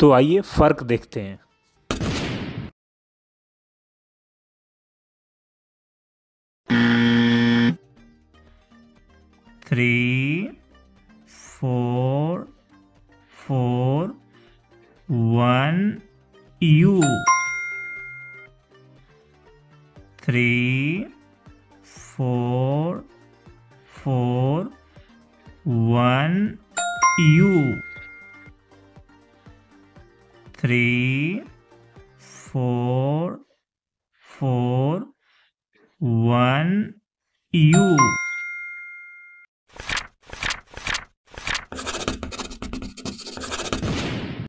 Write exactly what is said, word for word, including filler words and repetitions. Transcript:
तो आइए फ़र्क देखते हैं। Three four four one U. Three four four one U. Three four four one you.